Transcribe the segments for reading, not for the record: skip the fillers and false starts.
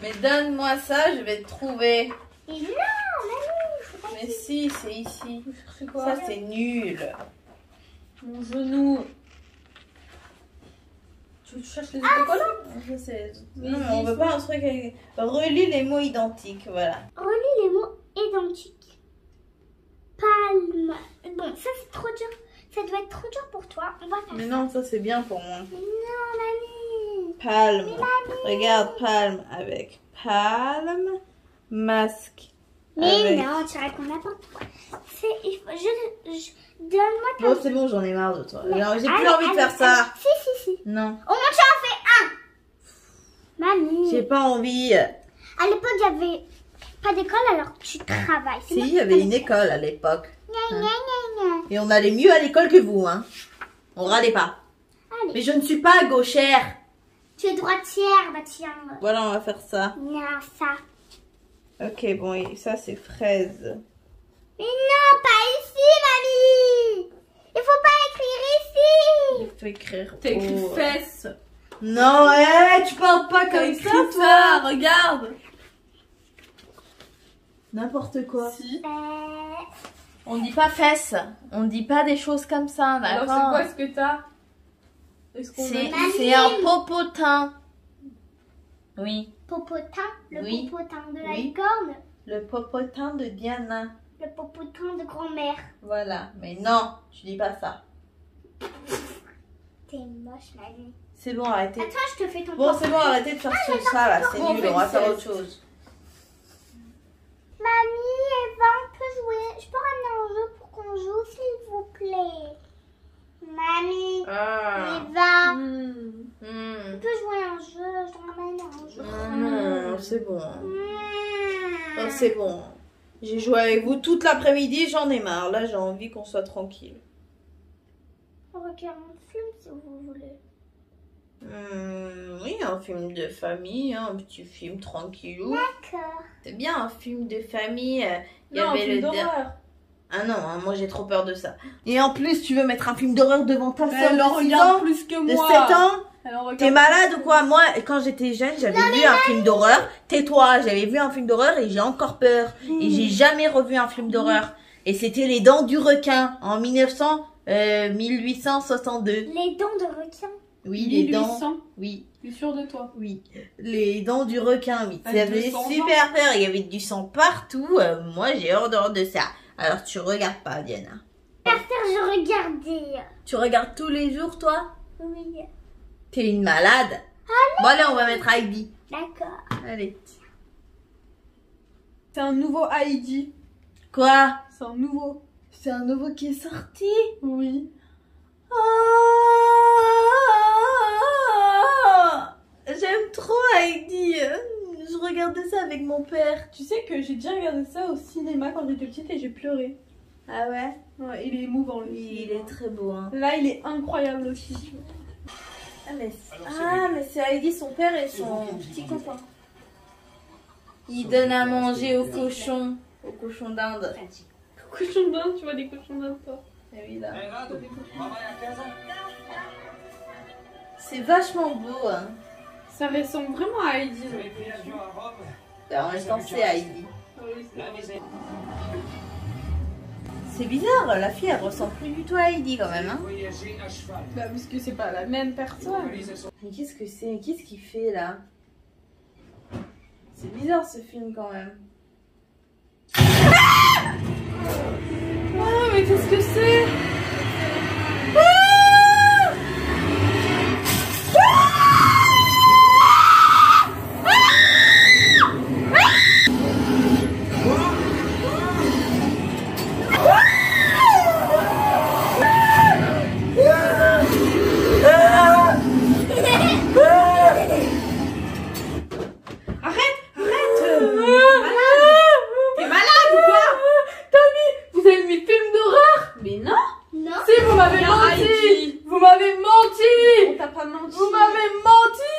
Mais donne-moi ça, je vais te trouver. Et là, mamie, Mais si, c'est ici. C'est quoi? Ça, c'est nul. Mon genou. Tu cherches les autocollants? Je sais. Mais Non, mais on ils veut sont- pas un truc avec... Relis les mots identiques, voilà. relis les mots identiques. Palme. Bon, ça c'est trop dur. Ça doit être trop dur pour toi. On va faire Mais ça. non, ça c'est bien pour moi. Mais non, mamie. Palme. Regarde, palme avec palme, masque. Mais avec... non, tu racontes n'importe quoi. Donne-moi ta... Bon, c'est bon, j'en ai marre de toi. Mais Alors, j'ai allez, plus envie de allez, faire ça. allez. Si. Non, Au moins, tu en fais un. Mamie. j'ai pas envie. À l'époque, il n'y avait pas d'école, alors tu travailles. C'est Si, moi il qui y avait une t'en- école à l'époque. Gna, gna, gna, gna. Et on allait mieux à l'école que vous, hein. On râlait pas. Allez. Mais je ne suis pas gauchère. Tu es droitière, bah tiens. Voilà, on va faire ça. Non, ça. Ok, bon, et ça c'est fraise. Mais non, pas ici, mamie. Il faut pas écrire ici. Il faut écrire. T'as écrit oh. fesses. Non, tu parles pas T'as comme écrit ça, toi. ça, regarde. N'importe quoi. Si. On dit pas fesses. On dit pas des choses comme ça, Alors d'accord. c'est quoi ce que t'as? Est-ce qu'on C'est a... c'est un popotin. Oui, Popotin, le Oui. popotin de la Oui. licorne, le popotin de Diana. le popotin de grand-mère. Voilà, mais non, tu dis pas ça. T'es moche, mamie. C'est bon, arrêtez. Attends, je te fais ton Bon, portrait. c'est bon, arrêtez de faire ça là, c'est Bon, nul, on on va fait faire une autre chose. Mamie, Eva, on peut jouer. Je peux ramener un jeu pour qu'on joue, s'il vous plaît. Mamie, Ah. Eva, Hmm. on peut jouer à un jeu. Je te ramène un jeu. Non, c'est bon. Hmm. Oh, c'est bon. J'ai joué avec vous toute l'après-midi, j'en ai marre. Là, j'ai envie qu'on soit tranquille. On regarde un film si vous voulez. Oui, un film de famille, hein, un petit film tranquillou. D'accord. C'est bien un film de famille. Il y Non, un avait film le d'horreur. Ah non, hein, moi j'ai trop peur de ça. Et en plus, tu veux mettre un film d'horreur devant ta Elle soeur en de 6 regarde ans, plus que de moi. 7 ans. Elle en regarde T'es plus malade que ou quoi? Moi, quand j'étais jeune, j'avais vu un film d'horreur. Tais-toi, j'avais vu un film d'horreur et j'ai encore peur. Et j'ai jamais revu un film d'horreur. Et c'était Les Dents du Requin en 1862. Les dents de requin. Oui, les dents. 1800. Oui, Je suis sûre de toi. oui. Les Dents du Requin, oui. Avec J'avais du sang super peur. Il y avait du sang partout. Moi, j'ai horreur de ça. Alors, tu regardes pas, Diana. Je regardais. Tu regardes tous les jours, toi? Oui. T'es une malade. Bon, allez, on va mettre Heidi. D'accord. Allez. C'est un nouveau Heidi. Quoi? C'est un nouveau. C'est un nouveau qui est sorti? Oui. J'aime trop Heidi. Je regardais ça avec mon père. Tu sais que j'ai déjà regardé ça au cinéma quand j'étais petite et j'ai pleuré. Ah ouais? Ouais, il est émouvant le Oui, il film. est très beau. Hein. Là, il est incroyable aussi. Mais c'est Heidi, son père et son petit copain. Il donne à manger aux cochons d'Inde. Cochon d'Inde, tu vois des cochons d'Inde, toi. Eh oui, là. C'est vachement beau. Hein. Ça ressemble vraiment à Heidi. En même temps, c'est Heidi. Oui, c'est- C'est bizarre, la fille elle ressemble plus du tout à Heidi quand même. Hein. Bah, parce que c'est pas la même personne. Mais qu'est-ce que c'est? Qu'est-ce qu'il fait là? C'est bizarre ce film quand même. Oh, mais qu'est-ce que c'est? T'es malade ou quoi? Tommy, vous avez mis film d'horreur? Mais non. Non. Si, vous m'avez menti. Heidi. Vous m'avez menti. On t'a pas menti. Vous m'avez menti.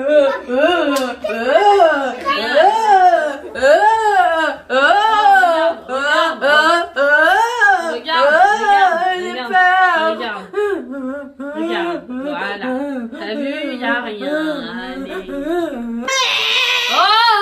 Regarde, voilà. T'as vu, y a rien. Allez. Oh!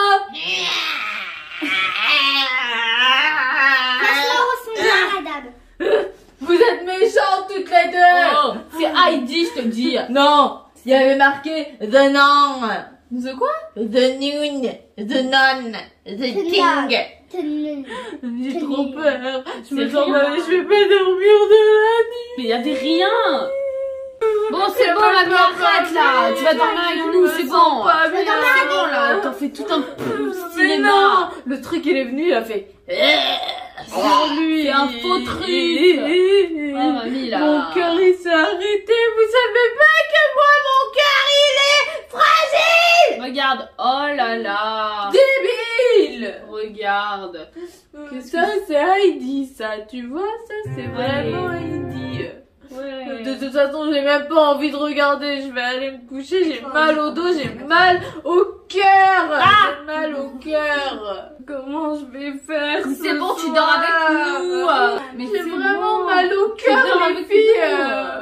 Heidi, je te dis. Non, il y avait marqué The Nun, The quoi? The Nun, The Nun, The King. J'ai trop peur. Je me sens mal, je vais pas dormir de la nuit. Mais y a des riens. Bon, c'est bon, mamie, arrête là. Tu vas dormir avec nous, c'est bon. C'est bon là. T'en fais tout un Mais cinéma. non, le truc il est venu, il a fait. Sur lui, c'est un faux truc. Ah, mamie là. Mon cœur il s'est arrêté. Vous savez pas que moi mon cœur il est fragile. Regarde. Oh là là. Débile. Regarde. Ça c'est Heidi, ça. Tu vois, ça c'est vraiment Heidi. Ouais. De toute façon, j'ai même pas envie de regarder. Je vais aller me coucher. J'ai mal au dos, j'ai mal au cœur. J'ai mal au cœur. Comment je vais faire? C'est bon, tu dors avec nous. Mais J'ai c'est vraiment bon. mal au Tu dors cœur, les avec filles.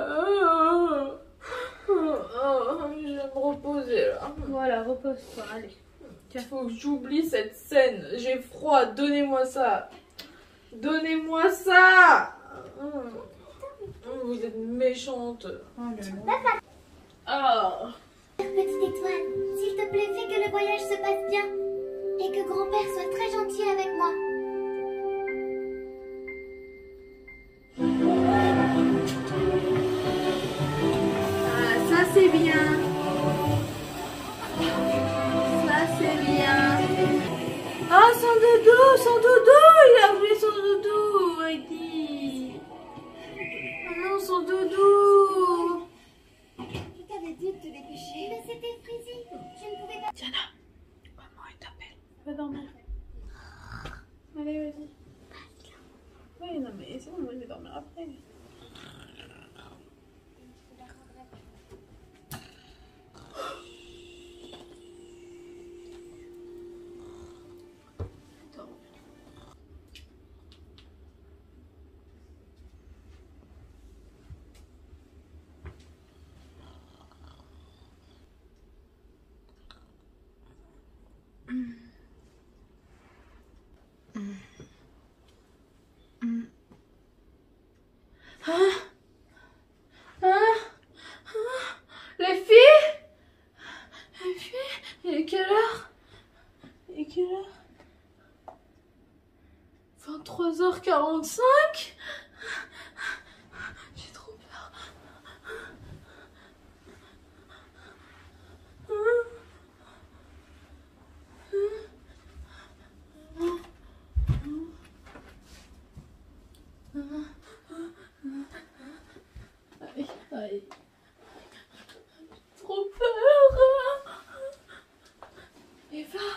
nous. Je vais me reposer là. Voilà, repose-toi, allez. Il faut que j'oublie cette scène. J'ai froid. Donnez-moi ça. Donnez-moi ça. Vous êtes méchante. Ah. Petite étoile, s'il te plaît, fais que le voyage se passe bien et que grand-père soit très gentil avec moi. Ah, ça c'est bien. Ça c'est bien. Ah, son dodo, son dodo. Il a oublié son dodo, Heidi. Oh non, son dodo. Je t'avais dit de te dépêcher. Mais c'était Frizzy. Je ne pouvais pas. Diana, maman elle t'appelle. Va dormir. Allez, vas-y. Oui, non, mais c'est bon, moi je vais dormir après. Les filles? Il est quelle heure? Il est quelle heure? 23h45? J'ai trop peur. Aïe. Trop peur. Eva.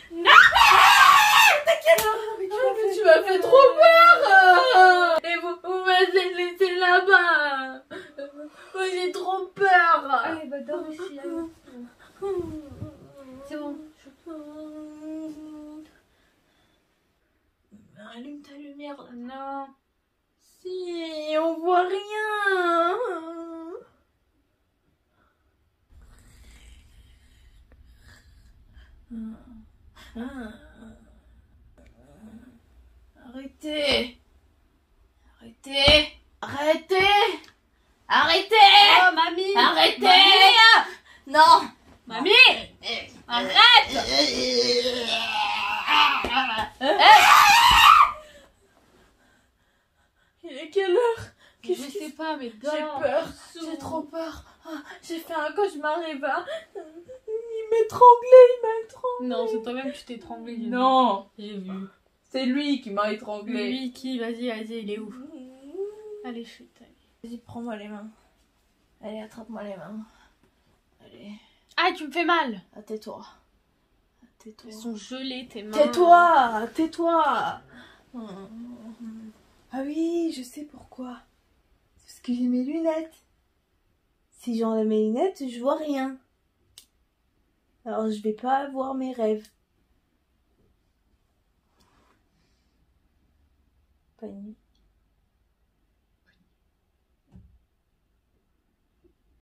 T'as quelle heure? Tu m'as fait trop peur. Et vous m'avez laissé là-bas. Moi j'ai trop peur. Allez, bah dors ici, allez. C'est bon. Allume ta lumière là. Non. Si, on voit rien. Arrêtez. Arrêtez. Arrêtez. Arrêtez. Oh, mamie. Arrêtez. Mamie. Non. Mamie. Arrête. Il est quelle heure? Je sais pas, mais dors. J'ai peur, j'ai trop peur. Ah, j'ai fait un cauchemar, Eva. Il m'étranglait, Non, c'est toi-même que tu t'es étranglé. j'ai vu. Non, J'ai vu. c'est lui qui m'a étranglé. Lui qui? Vas-y, il est où? Allez, chute. Vas-y, prends-moi les mains. Allez, attrape-moi les mains. Allez, Ah, tu me fais mal. ah, tais-toi. Tais-toi. Elles sont gelées, tes mains. Tais-toi, tais-toi. Ah oui, je sais pourquoi. C'est parce que j'ai mes lunettes. Si j'enlève mes lunettes, je vois rien. Alors je vais pas voir mes rêves. Pas une...